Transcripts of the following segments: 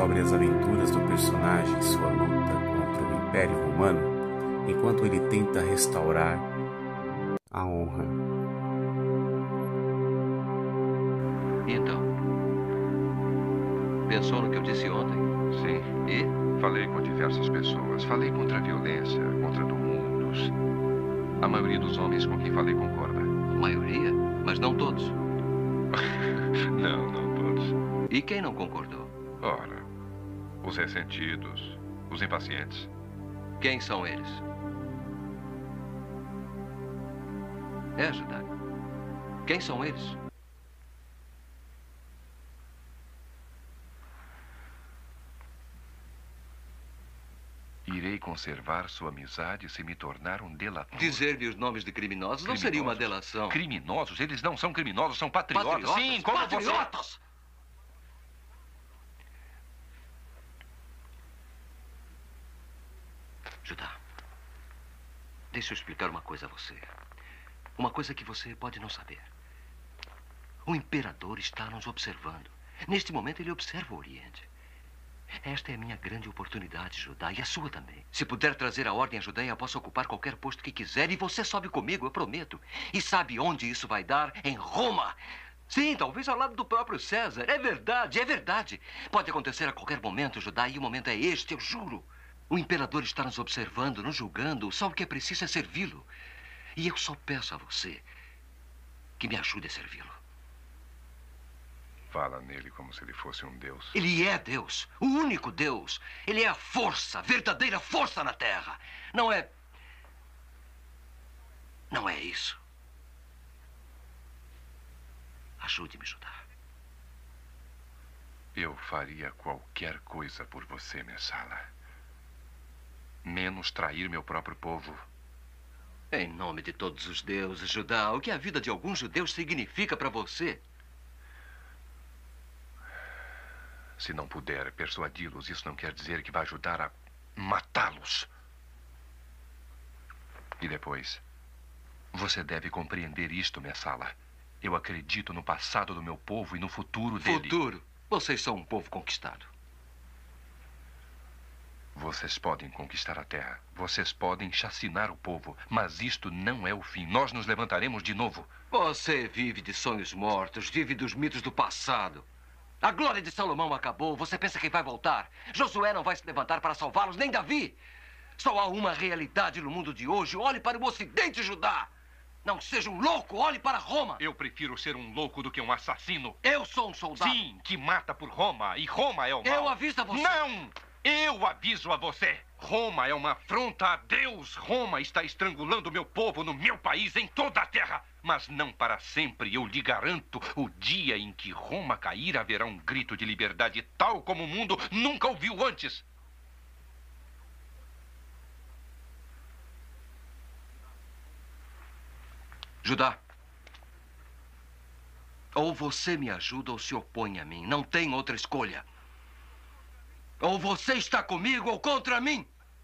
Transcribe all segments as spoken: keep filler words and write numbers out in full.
sobre as aventuras do personagem em sua luta contra o Império Romano, enquanto ele tenta restaurar a honra. Então, pensou no que eu disse ontem? Sim. E? Falei com diversas pessoas. Falei contra a violência, contra tumultos. A maioria dos homens com quem falei concorda. A maioria? Mas não todos. Não, não todos. E quem não concordou? Ora, os ressentidos, os impacientes. Quem são eles? É, Judá. Quem são eles? Irei conservar sua amizade se me tornar um delator. Dizer-lhe os nomes de criminosos não Criminosos? seria uma delação. Criminosos? Eles não são criminosos, são patriotas. Patriotas? Sim, como Patriotas! você... Judá, deixa eu explicar uma coisa a você. Uma coisa que você pode não saber. O imperador está nos observando. Neste momento, ele observa o Oriente. Esta é a minha grande oportunidade, Judá, e a sua também. Se puder trazer a ordem à Judeia, posso ocupar qualquer posto que quiser, e você sobe comigo, eu prometo. E sabe onde isso vai dar? Em Roma! Sim, talvez ao lado do próprio César. É verdade, é verdade. Pode acontecer a qualquer momento, Judá, e o momento é este, eu juro. O imperador está nos observando, nos julgando. Só o que é preciso é servi-lo. E eu só peço a você que me ajude a servi-lo. Fala nele como se ele fosse um deus. Ele é Deus, o único Deus. Ele é a força, a verdadeira força na Terra. Não é... Não é isso. Ajude-me, Judá. Eu faria qualquer coisa por você, Messala. Menos trair meu próprio povo. Em nome de todos os deuses, Judá, o que a vida de alguns judeus significa para você? Se não puder persuadi-los, isso não quer dizer que vai ajudar a matá-los. E depois, você deve compreender isto, Messala. Eu acredito no passado do meu povo e no futuro dele. Futuro? Vocês são um povo conquistado. Vocês podem conquistar a terra. Vocês podem chacinar o povo. Mas isto não é o fim. Nós nos levantaremos de novo. Você vive de sonhos mortos, vive dos mitos do passado. A glória de Salomão acabou. Você pensa que vai voltar? Josué não vai se levantar para salvá-los, nem Davi. Só há uma realidade no mundo de hoje. Olhe para o Ocidente, Judá. Não seja um louco, olhe para Roma. Eu prefiro ser um louco do que um assassino. Eu sou um soldado. Sim, que mata por Roma. E Roma é o mal. Eu aviso a você. Não! Eu aviso a você. Roma é uma afronta a Deus. Roma está estrangulando meu povo no meu país, em toda a terra. Mas não para sempre, eu lhe garanto. O dia em que Roma cair, haverá um grito de liberdade tal como o mundo nunca ouviu antes. Judá, ou você me ajuda ou se opõe a mim. Não tem outra escolha. Ou você está comigo ou contra mim.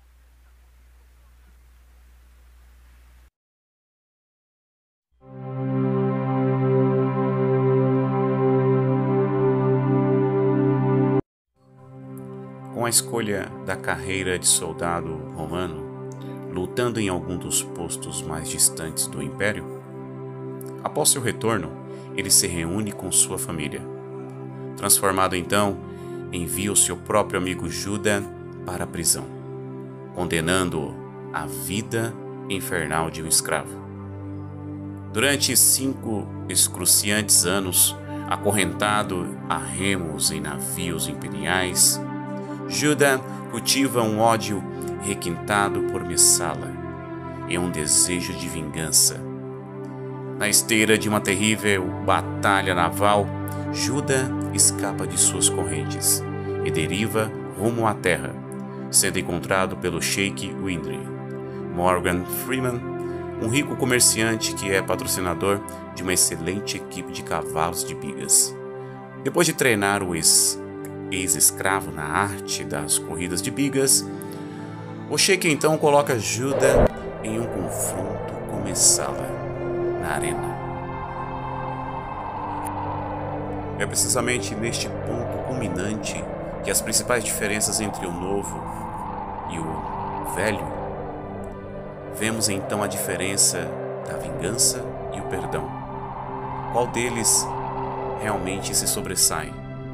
Com a escolha da carreira de soldado romano, lutando em algum dos postos mais distantes do Império, após seu retorno, ele se reúne com sua família. Transformado então, envia o seu próprio amigo Judá para a prisão, condenando-o à vida infernal de um escravo. Durante cinco excruciantes anos, acorrentado a remos em navios imperiais, Judá cultiva um ódio requintado por Messala e um desejo de vingança. Na esteira de uma terrível batalha naval, Judá escapa de suas correntes e deriva rumo à terra, sendo encontrado pelo Sheik Windry, Morgan Freeman, um rico comerciante que é patrocinador de uma excelente equipe de cavalos de bigas. Depois de treinar o ex-escravo na arte das corridas de bigas, o Sheik então coloca Judá em um confronto com Messala na arena. É precisamente neste ponto culminante que as principais diferenças entre o novo e o velho, vemos então a diferença da vingança e o perdão. Qual deles realmente se sobressai?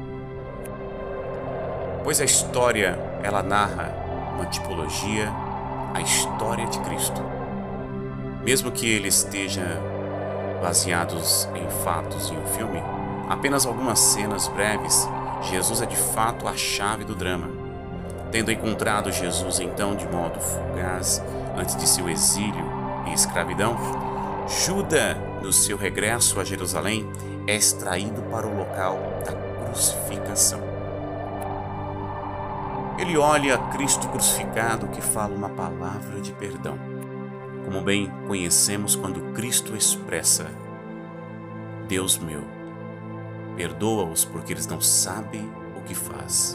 Pois a história, ela narra uma tipologia, a história de Cristo. Mesmo que ele esteja baseados em fatos em um filme, apenas algumas cenas breves, Jesus é de fato a chave do drama. Tendo encontrado Jesus então de modo fugaz antes de seu exílio e escravidão, Judas, no seu regresso a Jerusalém, é extraído para o local da crucificação. Ele olha Cristo crucificado que fala uma palavra de perdão, como bem conhecemos quando Cristo expressa: Deus meu, perdoa-os porque eles não sabem o que faz.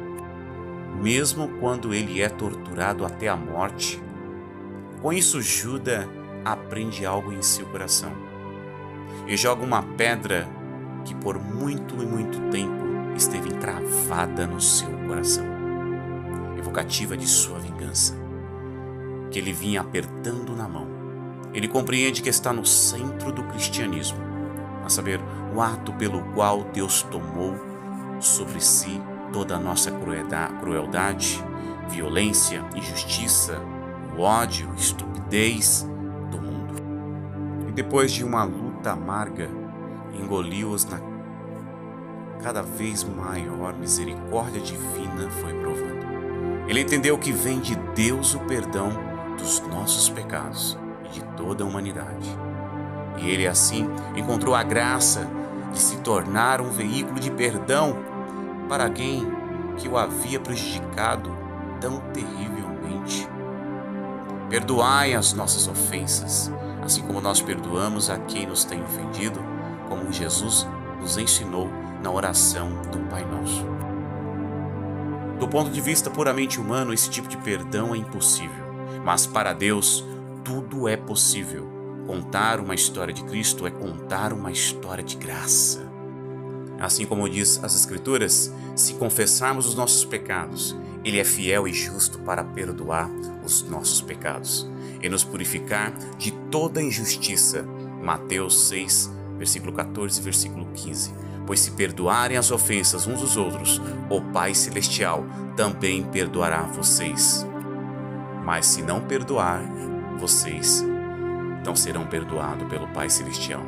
Mesmo quando ele é torturado até a morte, com isso Judas aprende algo em seu coração e joga uma pedra que por muito e muito tempo esteve encravada no seu coração, evocativa de sua vingança, que ele vinha apertando na mão. Ele compreende que está no centro do cristianismo, a saber, o ato pelo qual Deus tomou sobre si toda a nossa crueldade, violência, injustiça, o ódio, estupidez do mundo. E depois de uma luta amarga, engoliu-os na cada vez maior misericórdia divina foi provando. Ele entendeu que vem de Deus o perdão dos nossos pecados e de toda a humanidade. E ele assim encontrou a graça de se tornar um veículo de perdão para alguém que o havia prejudicado tão terrivelmente. Perdoai as nossas ofensas, assim como nós perdoamos a quem nos tem ofendido, como Jesus nos ensinou na oração do Pai Nosso. Do ponto de vista puramente humano, esse tipo de perdão é impossível, mas para Deus tudo é possível. Contar uma história de Cristo é contar uma história de graça. Assim como diz as Escrituras, se confessarmos os nossos pecados, Ele é fiel e justo para perdoar os nossos pecados e nos purificar de toda injustiça. Mateus seis, versículo quatorze e versículo quinze. Pois se perdoarem as ofensas uns dos outros, o Pai Celestial também perdoará vocês. Mas se não perdoar, vocês não serão perdoados pelo Pai Celestial.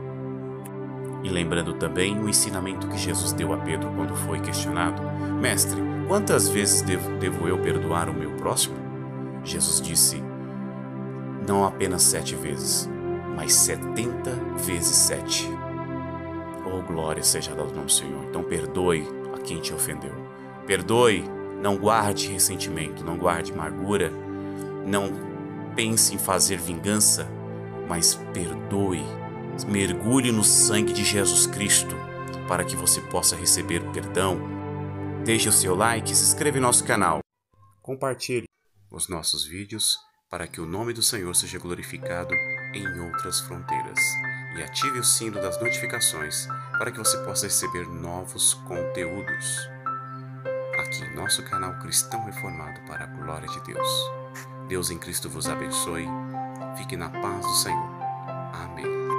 E lembrando também o ensinamento que Jesus deu a Pedro quando foi questionado: Mestre, quantas vezes devo, devo eu perdoar o meu próximo? Jesus disse: não apenas sete vezes, mas setenta vezes sete. Oh, glória seja dada ao nome do Senhor. Então perdoe a quem te ofendeu. Perdoe, não guarde ressentimento, não guarde amargura, não pense em fazer vingança, mas perdoe. Mergulhe no sangue de Jesus Cristo para que você possa receber perdão. Deixe o seu like e se inscreva em nosso canal. Compartilhe os nossos vídeos para que o nome do Senhor seja glorificado em outras fronteiras. E ative o sino das notificações para que você possa receber novos conteúdos aqui em nosso canal Cristão Reformado para a glória de Deus. Deus em Cristo vos abençoe. Fique na paz do Senhor. Amém.